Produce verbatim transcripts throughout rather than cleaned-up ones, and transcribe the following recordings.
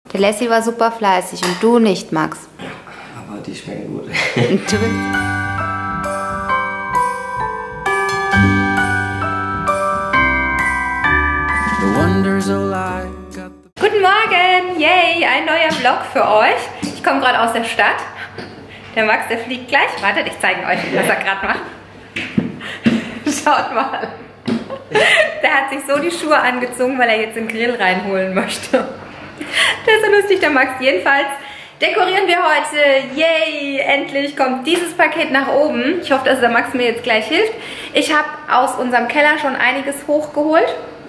Der Lassie war super fleißig und du nicht, Max. Aber die schmecken gut. Guten Morgen! Yay! Ein neuer Vlog für euch. Ich komme gerade aus der Stadt. Der Max, der fliegt gleich. Wartet, ich zeige euch, was er gerade macht. Schaut mal. Der hat sich so die Schuhe angezogen, weil er jetzt den Grill reinholen möchte. Der ist so lustig, der Max. Jedenfalls dekorieren wir heute. Yay! Endlich kommt dieses Paket nach oben. Ich hoffe, dass der Max mir jetzt gleich hilft. Ich habe aus unserem Keller schon einiges hochgeholt.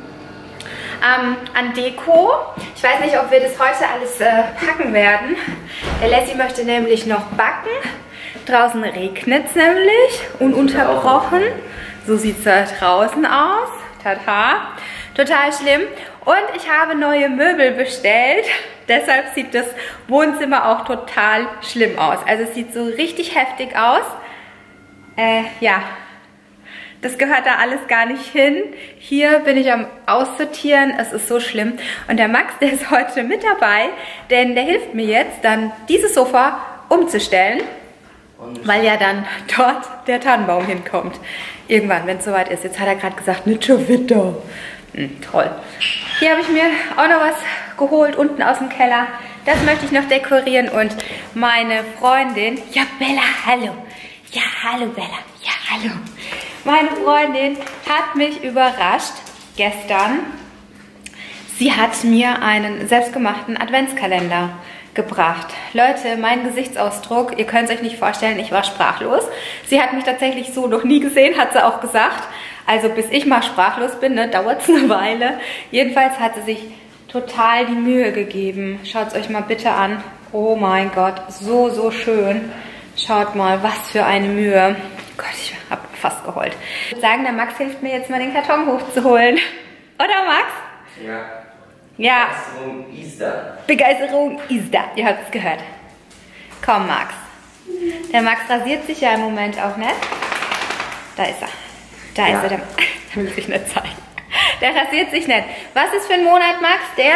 Ähm, an Deko. Ich weiß nicht, ob wir das heute alles äh, packen werden. Der Lassie möchte nämlich noch backen. Draußen regnet es nämlich. Ununterbrochen. So sieht es da draußen aus. Tata. Total schlimm. Und ich habe neue Möbel bestellt. Deshalb sieht das Wohnzimmer auch total schlimm aus. Also es sieht so richtig heftig aus. Äh, ja. Das gehört da alles gar nicht hin. Hier bin ich am Aussortieren. Es ist so schlimm. Und der Max, der ist heute mit dabei, denn der hilft mir jetzt, dann dieses Sofa umzustellen, weil ja dann dort der Tannenbaum hinkommt. Irgendwann, wenn es soweit ist. Jetzt hat er gerade gesagt, nicht schon wieder. Hm, toll. Hier habe ich mir auch noch was geholt, unten aus dem Keller. Das möchte ich noch dekorieren. Und meine Freundin, ja Bella, hallo. Ja, hallo Bella. Ja, hallo. Meine Freundin hat mich überrascht gestern. Sie hat mir einen selbstgemachten Adventskalender gebracht. Leute, mein Gesichtsausdruck, ihr könnt es euch nicht vorstellen, ich war sprachlos. Sie hat mich tatsächlich so noch nie gesehen, hat sie auch gesagt. Also bis ich mal sprachlos bin, ne, dauert es eine Weile. Jedenfalls hat sie sich total die Mühe gegeben. Schaut es euch mal bitte an. Oh mein Gott, so, so schön. Schaut mal, was für eine Mühe. Gott, ich habe fast geheult. Ich würde sagen, der Max hilft mir jetzt mal den Karton hochzuholen. Oder Max? Ja. Ja. Begeisterung ist da. Begeisterung ist da. Ihr habt es gehört. Komm, Max. Der Max rasiert sich ja im Moment auch, ne? Da ist er. Da ja. ist er. Der, der will sich nicht zeigen. Der rasiert sich nicht. Was ist für ein Monat, Max? Der?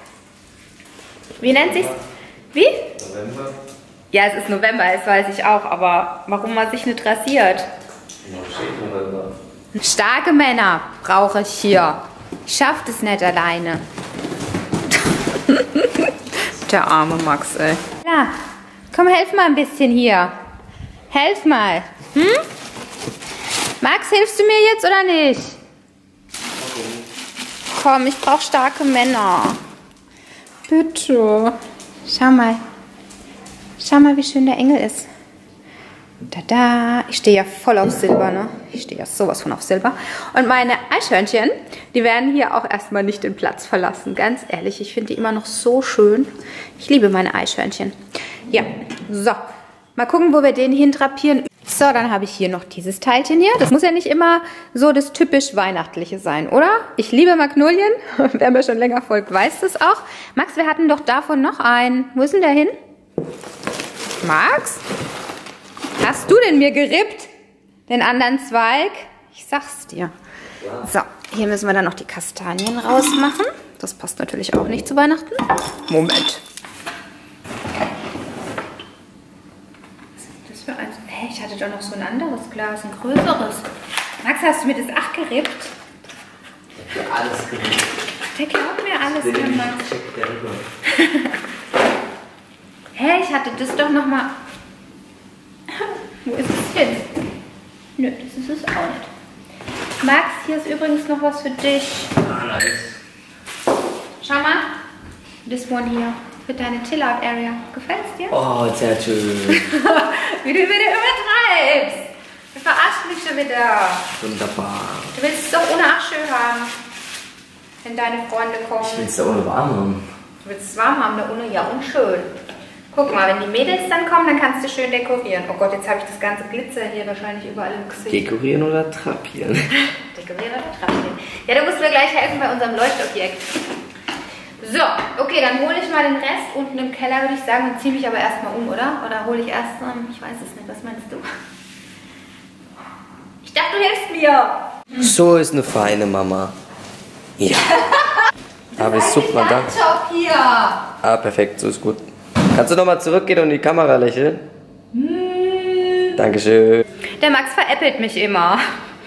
Wie nennt sich's? Wie? November. Ja, es ist November, das weiß ich auch, aber warum man sich nicht rasiert? Starke Männer brauche ich hier. Ich schaff das nicht alleine. Der arme Max, ey. Ja, komm, helf mal ein bisschen hier. Helf mal. Hm? Max, hilfst du mir jetzt oder nicht? Komm, ich brauche starke Männer. Bitte. Schau mal. Schau mal, wie schön der Engel ist. Tada! Ich stehe ja voll auf Silber, ne? Ich stehe ja sowas von auf Silber. Und meine Eichhörnchen, die werden hier auch erstmal nicht den Platz verlassen. Ganz ehrlich, ich finde die immer noch so schön. Ich liebe meine Eichhörnchen. Ja, so. Mal gucken, wo wir den hindrapieren. So, dann habe ich hier noch dieses Teilchen hier. Das muss ja nicht immer so das typisch Weihnachtliche sein, oder? Ich liebe Magnolien. Wer mir schon länger folgt, weiß das auch. Max, wir hatten doch davon noch einen. Wo ist denn der hin? Max? Hast du denn mir gerippt? Den anderen Zweig? Ich sag's dir. Ja. So, hier müssen wir dann noch die Kastanien rausmachen. Das passt natürlich auch nicht zu Weihnachten. Moment. Was ist das für eins? Hey, ich hatte doch noch so ein anderes Glas, ein größeres. Max, hast du mir das auch gerippt? Ich hab dir alles gerippt. Der glaubt mir alles, der der Max. Hä, hey, ich hatte das doch noch mal... Wo ist es hin? Nö, das ist es auch nicht. Max, hier ist übrigens noch was für dich. Ah, nice. Schau mal. This one hier. Für deine Chill-Out-Area. Gefällt's dir? Oh, sehr schön. Wie du wieder übertreibst. Du verarschst mich schon wieder. Wunderbar. Du willst es doch ohne Achschö haben. Wenn deine Freunde kommen. Ich will es da ohne warm haben. Du willst es warm haben, da ohne? Ja, und schön. Guck mal, wenn die Mädels dann kommen, dann kannst du schön dekorieren. Oh Gott, jetzt habe ich das ganze Glitzer hier wahrscheinlich überall im Gesicht. Dekorieren oder trapieren? Dekorieren oder trapieren. Ja, du musst mir gleich helfen bei unserem Leuchtobjekt. So, okay, dann hole ich mal den Rest unten im Keller, würde ich sagen, und ziehe mich aber erstmal um, oder? Oder hole ich erst, um, ich weiß es nicht, was meinst du? Ich dachte, du hilfst mir. So ist eine feine Mama. Ja. Aber ist super, danke. Hier. Ah, perfekt, so ist gut. Kannst du nochmal zurückgehen und in die Kamera lächeln? Hm. Dankeschön. Der Max veräppelt mich immer.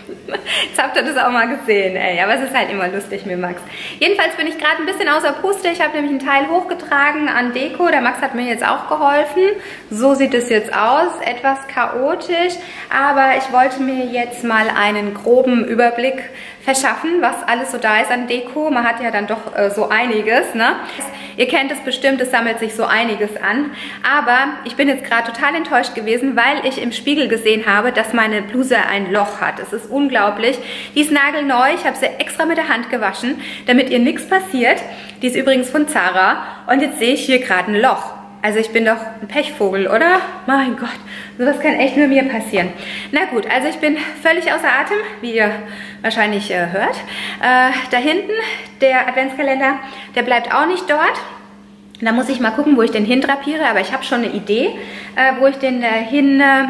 Jetzt habt ihr das auch mal gesehen, ey. Aber es ist halt immer lustig mit Max. Jedenfalls bin ich gerade ein bisschen außer Puste. Ich habe nämlich einen Teil hochgetragen an Deko. Der Max hat mir jetzt auch geholfen. So sieht es jetzt aus. Etwas chaotisch. Aber ich wollte mir jetzt mal einen groben Überblick verschaffen, was alles so da ist an Deko. Man hat ja dann doch äh, so einiges, ne? Ihr kennt es bestimmt, es sammelt sich so einiges an. Aber ich bin jetzt gerade total enttäuscht gewesen, weil ich im Spiegel gesehen habe, dass meine Bluse ein Loch hat. Es ist unglaublich. Die ist nagelneu. Ich habe sie extra mit der Hand gewaschen, damit ihr nichts passiert. Die ist übrigens von Zara. Und jetzt sehe ich hier gerade ein Loch. Also ich bin doch ein Pechvogel, oder? Mein Gott, sowas kann echt nur mir passieren. Na gut, also ich bin völlig außer Atem, wie ihr wahrscheinlich äh, hört. Äh, da hinten, der Adventskalender, der bleibt auch nicht dort. Da muss ich mal gucken, wo ich den hindrapiere, aber ich habe schon eine Idee, äh, wo ich den äh, hin äh,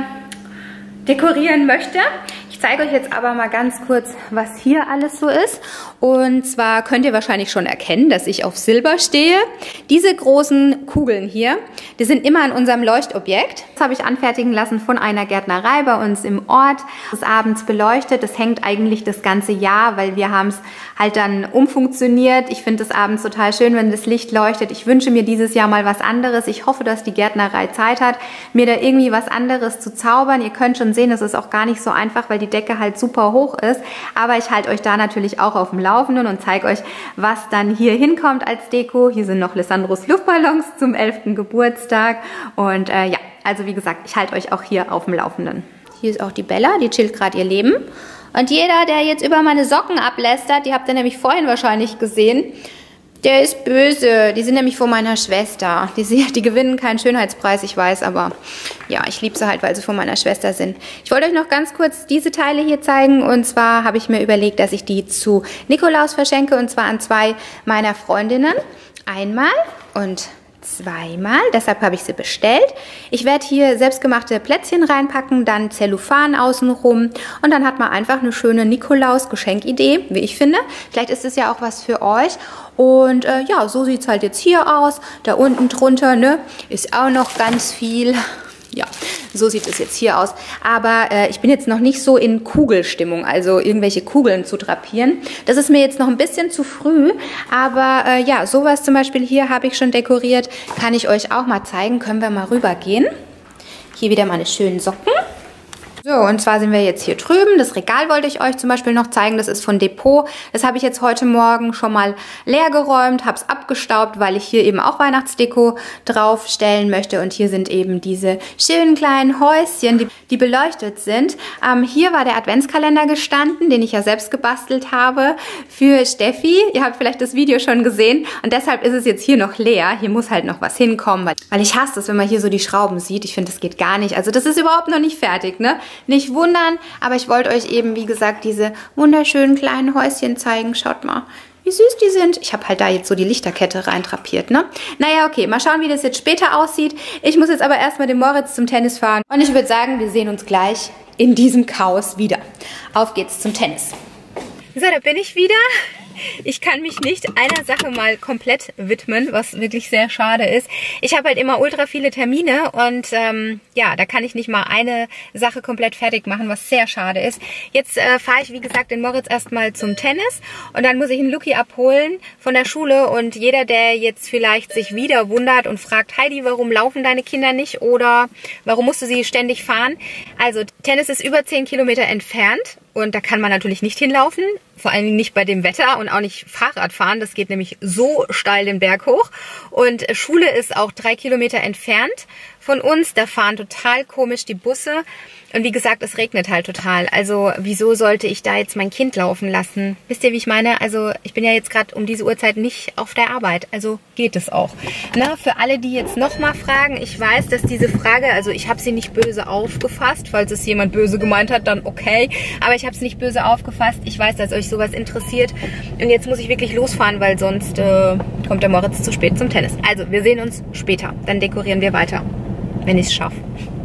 dekorieren möchte. Ich zeige euch jetzt aber mal ganz kurz, was hier alles so ist. Und zwar könnt ihr wahrscheinlich schon erkennen, dass ich auf Silber stehe. Diese großen Kugeln hier, die sind immer an unserem Leuchtobjekt. Das habe ich anfertigen lassen von einer Gärtnerei bei uns im Ort. Das ist abends beleuchtet. Das hängt eigentlich das ganze Jahr, weil wir haben es halt dann umfunktioniert. Ich finde es abends total schön, wenn das Licht leuchtet. Ich wünsche mir dieses Jahr mal was anderes. Ich hoffe, dass die Gärtnerei Zeit hat, mir da irgendwie was anderes zu zaubern. Ihr könnt schon sehen, das ist auch gar nicht so einfach, weil die Decke halt super hoch ist. Aber ich halte euch da natürlich auch auf dem Laufenden und zeige euch, was dann hier hinkommt als Deko. Hier sind noch Lissandros Luftballons zum elften Geburtstag. Und äh, ja, also wie gesagt, ich halte euch auch hier auf dem Laufenden. Hier ist auch die Bella, die chillt gerade ihr Leben. Und jeder, der jetzt über meine Socken ablästert, die habt ihr nämlich vorhin wahrscheinlich gesehen, der ist böse. Die sind nämlich von meiner Schwester. Die, die gewinnen keinen Schönheitspreis, ich weiß, aber ja, ich liebe sie halt, weil sie von meiner Schwester sind. Ich wollte euch noch ganz kurz diese Teile hier zeigen. Und zwar habe ich mir überlegt, dass ich die zu Nikolaus verschenke. Und zwar an zwei meiner Freundinnen. Einmal und zweimal, deshalb habe ich sie bestellt. Ich werde hier selbstgemachte Plätzchen reinpacken, dann Zellophan außenrum und dann hat man einfach eine schöne Nikolaus-Geschenkidee, wie ich finde. Vielleicht ist es ja auch was für euch. Und äh, ja, so sieht es halt jetzt hier aus. Da unten drunter, ne, ist auch noch ganz viel. Ja, so sieht es jetzt hier aus. Aber äh, ich bin jetzt noch nicht so in Kugelstimmung, also irgendwelche Kugeln zu drapieren. Das ist mir jetzt noch ein bisschen zu früh. Aber äh, ja, sowas zum Beispiel hier habe ich schon dekoriert. Kann ich euch auch mal zeigen. Können wir mal rübergehen. Hier wieder meine schönen Socken. So, und zwar sind wir jetzt hier drüben. Das Regal wollte ich euch zum Beispiel noch zeigen. Das ist von Depot. Das habe ich jetzt heute Morgen schon mal leer geräumt, habe es abgestaubt, weil ich hier eben auch Weihnachtsdeko draufstellen möchte. Und hier sind eben diese schönen kleinen Häuschen, die, die beleuchtet sind. Ähm, hier war der Adventskalender gestanden, den ich ja selbst gebastelt habe für Steffi. Ihr habt vielleicht das Video schon gesehen. Und deshalb ist es jetzt hier noch leer. Hier muss halt noch was hinkommen, weil, weil ich hasse es, wenn man hier so die Schrauben sieht. Ich finde, das geht gar nicht. Also das ist überhaupt noch nicht fertig, ne? Nicht wundern, aber ich wollte euch eben, wie gesagt, diese wunderschönen kleinen Häuschen zeigen. Schaut mal, wie süß die sind. Ich habe halt da jetzt so die Lichterkette reintrapiert, ne? Naja, okay, mal schauen, wie das jetzt später aussieht. Ich muss jetzt aber erstmal den Moritz zum Tennis fahren. Und ich würde sagen, wir sehen uns gleich in diesem Chaos wieder. Auf geht's zum Tennis. So, da bin ich wieder. Ich kann mich nicht einer Sache mal komplett widmen, was wirklich sehr schade ist. Ich habe halt immer ultra viele Termine und ähm, ja, da kann ich nicht mal eine Sache komplett fertig machen, was sehr schade ist. Jetzt äh, fahre ich, wie gesagt, den Moritz erstmal zum Tennis und dann muss ich einen Luki abholen von der Schule und jeder, der jetzt vielleicht sich wieder wundert und fragt, Heidi, warum laufen deine Kinder nicht oder warum musst du sie ständig fahren? Also Tennis ist über zehn Kilometer entfernt. Und da kann man natürlich nicht hinlaufen, vor allem nicht bei dem Wetter und auch nicht Fahrrad fahren. Das geht nämlich so steil den Berg hoch. Und Schule ist auch drei Kilometer entfernt von uns. Da fahren total komisch die Busse. Und wie gesagt, es regnet halt total. Also wieso sollte ich da jetzt mein Kind laufen lassen? Wisst ihr, wie ich meine? Also ich bin ja jetzt gerade um diese Uhrzeit nicht auf der Arbeit. Also geht es auch. Na, für alle, die jetzt nochmal fragen, ich weiß, dass diese Frage, also ich habe sie nicht böse aufgefasst. Falls es jemand böse gemeint hat, dann okay. Aber ich habe es nicht böse aufgefasst. Ich weiß, dass euch sowas interessiert. Und jetzt muss ich wirklich losfahren, weil sonst äh, kommt der Moritz zu spät zum Tennis. Also wir sehen uns später. Dann dekorieren wir weiter, wenn ich es schaffe.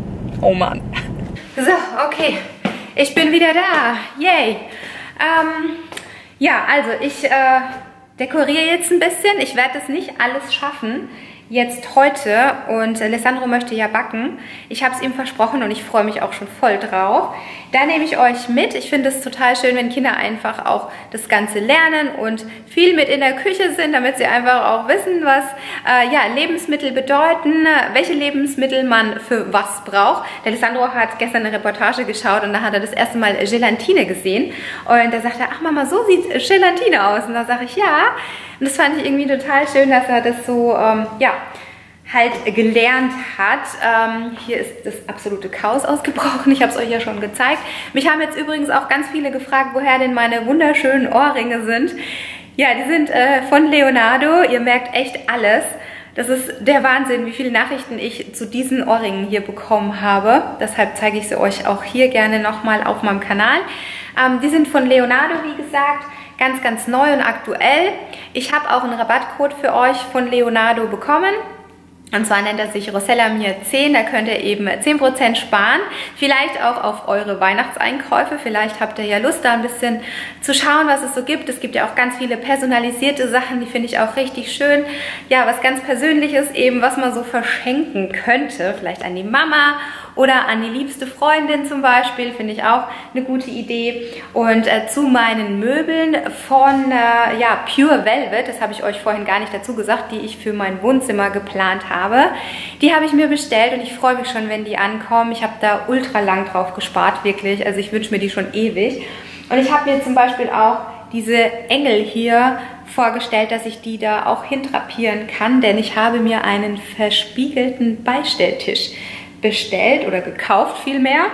Oh Mann. So, okay, ich bin wieder da, yay. Ähm, ja, also ich äh, dekoriere jetzt ein bisschen. Ich werde es nicht alles schaffen. Jetzt heute und Alessandro möchte ja backen. Ich habe es ihm versprochen und ich freue mich auch schon voll drauf. Da nehme ich euch mit. Ich finde es total schön, wenn Kinder einfach auch das Ganze lernen und viel mit in der Küche sind, damit sie einfach auch wissen, was äh, ja, Lebensmittel bedeuten, welche Lebensmittel man für was braucht. Der Alessandro hat gestern eine Reportage geschaut und da hat er das erste Mal Gelatine gesehen. Und da sagt er, ach Mama, so sieht Gelatine aus. Und da sage ich, ja. Und das fand ich irgendwie total schön, dass er das so, ähm, ja, halt gelernt hat. Ähm, hier ist das absolute Chaos ausgebrochen. Ich habe es euch ja schon gezeigt. Mich haben jetzt übrigens auch ganz viele gefragt, woher denn meine wunderschönen Ohrringe sind. Ja, die sind äh, von Leonardo. Ihr merkt echt alles. Das ist der Wahnsinn, wie viele Nachrichten ich zu diesen Ohrringen hier bekommen habe. Deshalb zeige ich sie euch auch hier gerne nochmal auf meinem Kanal. Ähm, die sind von Leonardo, wie gesagt. Ganz, ganz neu und aktuell. Ich habe auch einen Rabattcode für euch von Leonardo bekommen. Und zwar nennt er sich Rosella Mir zehn, da könnt ihr eben zehn Prozent sparen. Vielleicht auch auf eure Weihnachtseinkäufe. Vielleicht habt ihr ja Lust, da ein bisschen zu schauen, was es so gibt. Es gibt ja auch ganz viele personalisierte Sachen, die finde ich auch richtig schön. Ja, was ganz Persönliches eben, was man so verschenken könnte. Vielleicht an die Mama oder an die liebste Freundin zum Beispiel, finde ich auch eine gute Idee. Und äh, zu meinen Möbeln von äh, ja, Pure Velvet, das habe ich euch vorhin gar nicht dazu gesagt, die ich für mein Wohnzimmer geplant habe. Die habe ich mir bestellt und ich freue mich schon, wenn die ankommen. Ich habe da ultra lang drauf gespart, wirklich. Also ich wünsche mir die schon ewig. Und ich habe mir zum Beispiel auch diese Engel hier vorgestellt, dass ich die da auch hintrapieren kann, denn ich habe mir einen verspiegelten Beistelltisch bestellt oder gekauft vielmehr.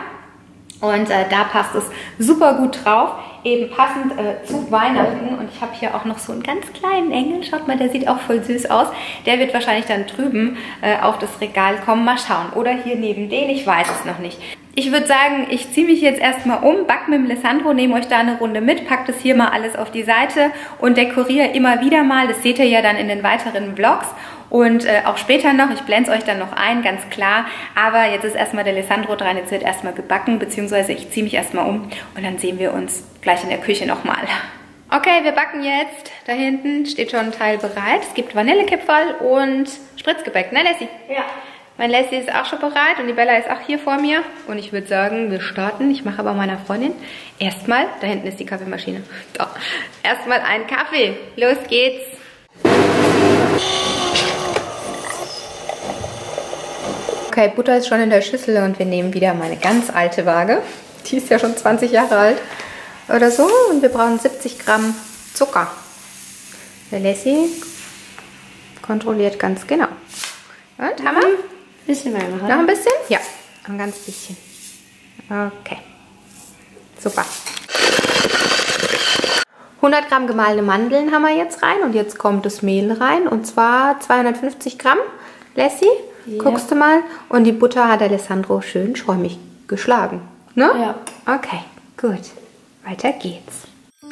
Und äh, da passt es super gut drauf, eben passend äh, zu Weihnachten. Und ich habe hier auch noch so einen ganz kleinen Engel. Schaut mal, der sieht auch voll süß aus. Der wird wahrscheinlich dann drüben äh, auf das Regal kommen. Mal schauen. Oder hier neben den, ich weiß es noch nicht. Ich würde sagen, ich ziehe mich jetzt erstmal um, back mit dem Alessandro, nehme euch da eine Runde mit, packt es hier mal alles auf die Seite und dekoriere immer wieder mal. Das seht ihr ja dann in den weiteren Vlogs. Und äh, auch später noch, ich blende es euch dann noch ein, ganz klar. Aber jetzt ist erstmal der Alessandro dran, jetzt wird erstmal gebacken, beziehungsweise ich ziehe mich erstmal um und dann sehen wir uns gleich in der Küche nochmal. Okay, wir backen jetzt. Da hinten steht schon ein Teil bereit. Es gibt Vanillekipferl und Spritzgebäck, ne Lassie? Ja. Mein Lassie ist auch schon bereit und die Bella ist auch hier vor mir. Und ich würde sagen, wir starten. Ich mache aber meiner Freundin erstmal, da hinten ist die Kaffeemaschine, doch, erstmal einen Kaffee. Los geht's. Okay, Butter ist schon in der Schüssel und wir nehmen wieder meine ganz alte Waage. Die ist ja schon zwanzig Jahre alt oder so. Und wir brauchen siebzig Gramm Zucker. Der Lassie kontrolliert ganz genau. Und, haben wir? Ein bisschen mehr machen. Noch ein bisschen? Ja, ein ganz bisschen. Okay. Super. hundert Gramm gemahlene Mandeln haben wir jetzt rein und jetzt kommt das Mehl rein und zwar zweihundertfünfzig Gramm. Lassie? Ja. Guckst du mal. Und die Butter hat Alessandro schön schäumig geschlagen. Ne? Ja. Okay, gut. Weiter geht's.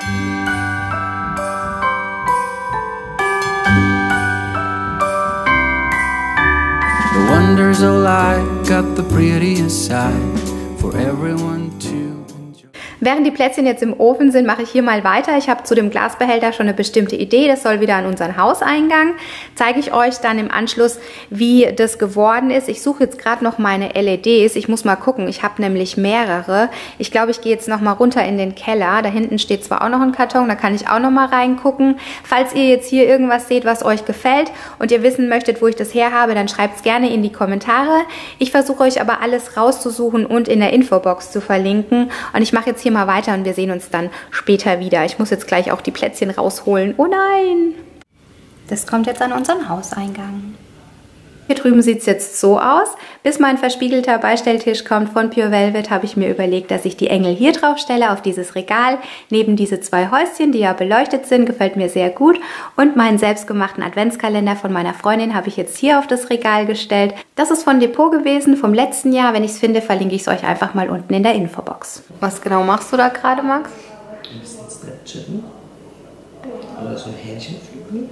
The wonders of life got the prettiest side for everyone to enjoy. Während die Plätzchen jetzt im Ofen sind, mache ich hier mal weiter. Ich habe zu dem Glasbehälter schon eine bestimmte Idee. Das soll wieder an unseren Hauseingang. Zeige ich euch dann im Anschluss, wie das geworden ist. Ich suche jetzt gerade noch meine L E Ds. Ich muss mal gucken. Ich habe nämlich mehrere. Ich glaube, ich gehe jetzt noch mal runter in den Keller. Da hinten steht zwar auch noch ein Karton, da kann ich auch noch mal reingucken. Falls ihr jetzt hier irgendwas seht, was euch gefällt und ihr wissen möchtet, wo ich das her habe, dann schreibt es gerne in die Kommentare. Ich versuche euch aber alles rauszusuchen und in der Infobox zu verlinken. Und ich mache jetzt hier mal weiter und wir sehen uns dann später wieder. Ich muss jetzt gleich auch die Plätzchen rausholen. Oh nein! Das kommt jetzt an unseren Hauseingang. Hier drüben sieht es jetzt so aus. Bis mein verspiegelter Beistelltisch kommt von Pure Velvet, habe ich mir überlegt, dass ich die Engel hier drauf stelle, auf dieses Regal, neben diese zwei Häuschen, die ja beleuchtet sind, gefällt mir sehr gut. Und meinen selbstgemachten Adventskalender von meiner Freundin habe ich jetzt hier auf das Regal gestellt. Das ist von Depot gewesen, vom letzten Jahr. Wenn ich es finde, verlinke ich es euch einfach mal unten in der Infobox. Was genau machst du da gerade, Max? Ein bisschen stretchen. Oder so ein Hähnchen pflücken.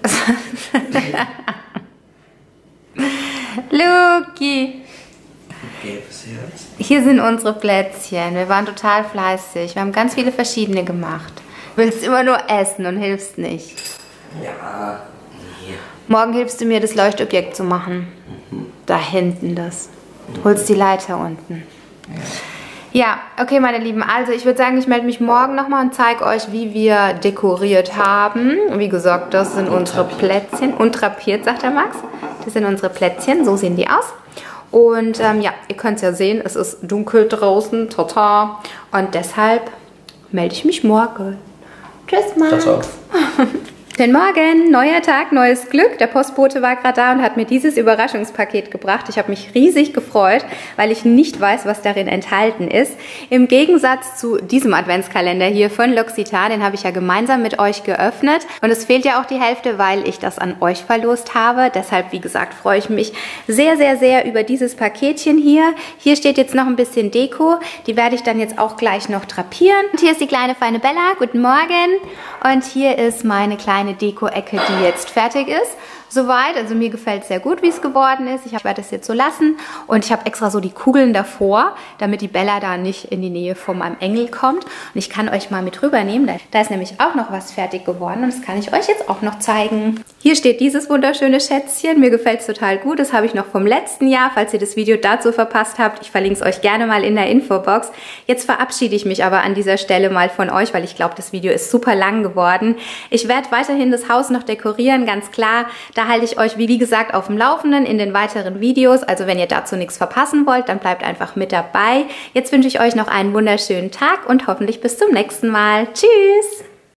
Luki! Gelbes Herz. Hier sind unsere Plätzchen. Wir waren total fleißig. Wir haben ganz viele verschiedene gemacht. Du willst immer nur essen und hilfst nicht. Ja. Nee. Morgen hilfst du mir, das Leuchtobjekt zu machen. Mhm. Da hinten das. Du holst die Leiter unten. Ja. Ja, okay, meine Lieben, also ich würde sagen, ich melde mich morgen nochmal und zeige euch, wie wir dekoriert haben. Wie gesagt, das sind und unsere trapiert. Plätzchen. Und trapiert, sagt der Max. Das sind unsere Plätzchen, so sehen die aus. Und ähm, ja, ihr könnt es ja sehen, es ist dunkel draußen, total. Und deshalb melde ich mich morgen. Tschüss, Max. Ciao, ciao. Guten Morgen, neuer Tag, neues Glück. Der Postbote war gerade da und hat mir dieses Überraschungspaket gebracht. Ich habe mich riesig gefreut, weil ich nicht weiß, was darin enthalten ist. Im Gegensatz zu diesem Adventskalender hier von L'Occitane, den habe ich ja gemeinsam mit euch geöffnet. Und es fehlt ja auch die Hälfte, weil ich das an euch verlost habe. Deshalb, wie gesagt, freue ich mich sehr, sehr, sehr über dieses Paketchen hier. Hier steht jetzt noch ein bisschen Deko. Die werde ich dann jetzt auch gleich noch drapieren. Und hier ist die kleine feine Bella. Guten Morgen. Und hier ist meine kleine Deko-Ecke, die jetzt fertig ist. Soweit, also mir gefällt es sehr gut, wie es geworden ist. Ich werde es jetzt so lassen und ich habe extra so die Kugeln davor, damit die Bella da nicht in die Nähe von meinem Engel kommt. Und ich kann euch mal mit rübernehmen. Da ist nämlich auch noch was fertig geworden und das kann ich euch jetzt auch noch zeigen. Hier steht dieses wunderschöne Schätzchen. Mir gefällt es total gut. Das habe ich noch vom letzten Jahr, falls ihr das Video dazu verpasst habt. Ich verlinke es euch gerne mal in der Infobox. Jetzt verabschiede ich mich aber an dieser Stelle mal von euch, weil ich glaube, das Video ist super lang geworden. Ich werde weiterhin das Haus noch dekorieren, ganz klar. Da halte ich euch, wie gesagt, auf dem Laufenden in den weiteren Videos. Also wenn ihr dazu nichts verpassen wollt, dann bleibt einfach mit dabei. Jetzt wünsche ich euch noch einen wunderschönen Tag und hoffentlich bis zum nächsten Mal. Tschüss!